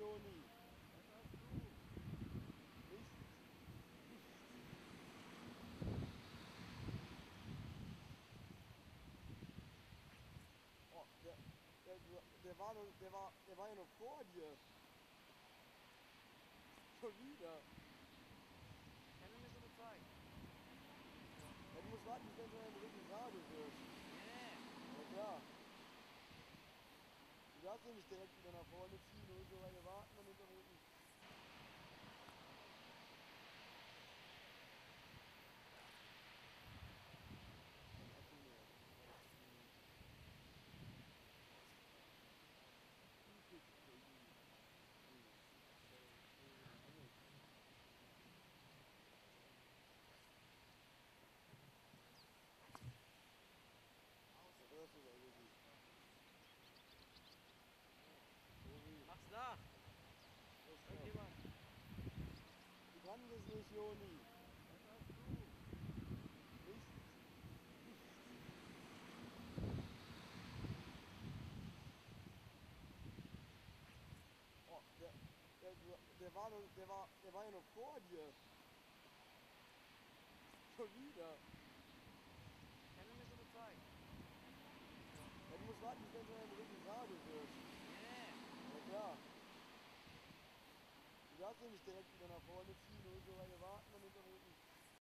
Joni. Was hast du? Nichts. Oh, der war ja noch vor dir. Schon wieder. Kann du mir so eine zeigen? Ja, du musst warten, bis wenn du einen Rücken gerade wird. Nee. Ja klar. Du darfst ja nicht direkt wieder nach vorne ziehen, du musst so lange warten und hinterm Rücken. Ein Akku mehr. Aber das ist ein Übelst crazy. Aus. Das ist sogar wirklich. Sorry. Mach's nach. Das ist knapp. Irgendjemand. Du kannst es nicht, Joni. Was hast du? Nichts. Oh, der war ja noch vor dir. Schon wieder. Kann du mir so eine zeigen? Ja, du musst warten, bis wenn du einen Rücken gerade wird. Nee. Ja klar. Du darfst ja nicht direkt wieder nach vorne ziehen, du musst so lange warten und hinterm Rücken.